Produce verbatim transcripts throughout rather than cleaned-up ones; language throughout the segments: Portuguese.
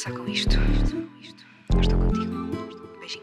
passar com isto? Eu estou contigo. Beijinho.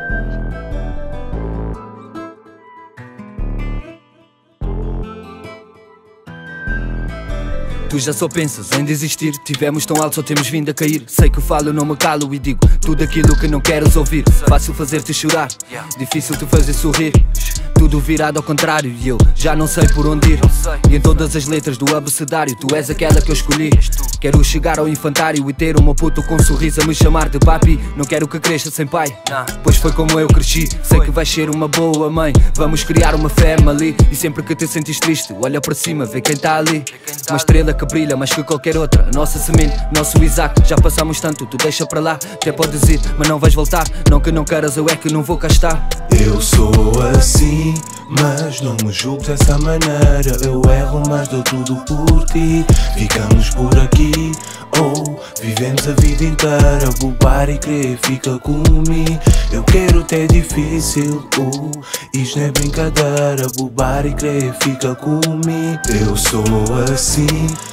Tu já só pensas em desistir. Tivemos tão alto, só temos vindo a cair. Sei que falo, não me calo e digo tudo aquilo que não queres ouvir. Fácil fazer-te chorar, difícil te fazer sorrir. Tudo virado ao contrário e eu já não sei por onde ir. E em todas as letras do abecedário tu és aquela que eu escolhi. Quero chegar ao infantário e ter uma puta com um sorriso a me chamar de papi. Não quero que cresça sem pai, pois foi como eu cresci. Sei que vais ser uma boa mãe, vamos criar uma family. E sempre que te sentes triste, olha para cima, vê quem tá ali. Uma estrela que brilha mais que qualquer outra. Nossa semente, nosso Isaac. Já passamos tanto, tu deixa para lá. Até podes ir, mas não vais voltar. Não que não queiras, eu é que não vou cá estar. Eu sou assim, mas não me julgues dessa maneira. Eu erro, mas dou tudo por ti. Ficamos por aqui, ou oh, vivemos a vida inteira. Bobar e querer, fica comigo. Eu quero ter difícil, uh, isto não é brincadeira. Bobar e querer, fica comigo. Eu sou assim,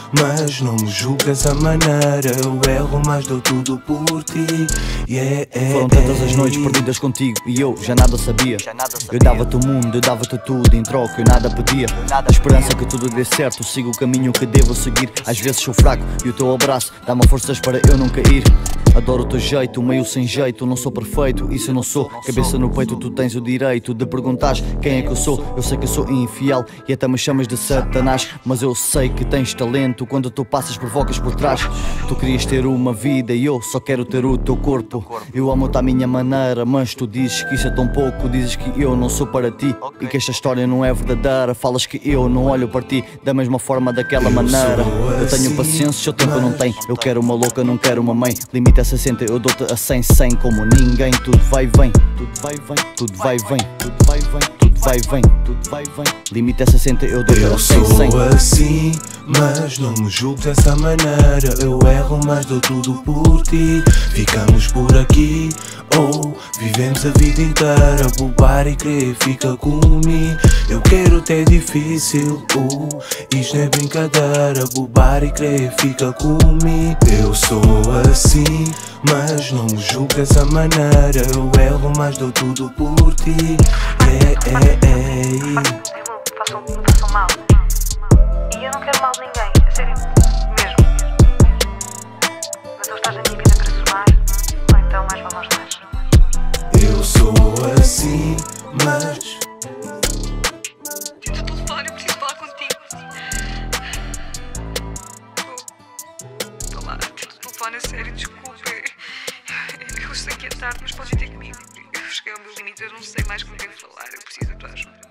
mas não me julgues dessa maneira. Eu erro, mas dou tudo por ti. Yeah, yeah, Foram tantas as noites perdidas contigo e eu já nada sabia. Eu dava-te o mundo, eu dava-te tudo, em troca eu nada pedia. A esperança que tudo dê certo, sigo o caminho que devo seguir. Às vezes sou fraco e o teu abraço dá-me forças para eu não cair. Adoro o teu jeito, meio sem jeito, não sou perfeito, isso eu não sou. Cabeça no peito, tu tens o direito de perguntares quem é que eu sou. Eu sei que eu sou infiel e até me chamas de Satanás, mas eu sei que tens talento, quando tu passas provocas por trás. Tu querias ter uma vida e eu só quero ter o teu corpo. Eu amo-te à minha maneira, mas tu dizes que isso é tão pouco. Dizes que eu não sou para ti e que esta história não é verdadeira. Falas que eu não olho para ti da mesma forma, daquela maneira. Eu tenho paciência, o tempo não tem. Eu quero uma louca, não quero uma mãe. Limita a sessenta, eu dou-te a cem, cem como ninguém. Tudo vai e vem, tudo vai e vem, tudo vai e vem, tudo vai e vem, tudo vai e vem, tudo vai e vem. Limita a sessenta, eu dou-te a cem, cem. Eu sou assim, mas não me julgues dessa maneira. Eu erro, mas dou tudo por ti. Ficamos por aqui, ou oh, vivemos a vida inteira. Bobar e querer, fica comigo. Eu quero ter difícil, uh, isto não é brincadeira. Bobar e querer, fica comigo. Eu sou assim, mas não me julgues dessa maneira. Eu erro, mas dou tudo por ti. Yeah, yeah, yeah. Façam, me façam mal. E eu não quero mal de ninguém, a sério, mesmo. Mas ou estás na minha vida para somar, ou então mais vale aos dois. Eu sou assim, mas... Tens o telefone, eu preciso falar contigo. Estou lá, tens o telefone, a sério, desculpa. Eu sei que é tarde, mas podes ter comigo. Eu cheguei ao meu limite, eu não sei mais com quem falar, eu preciso da tua ajuda.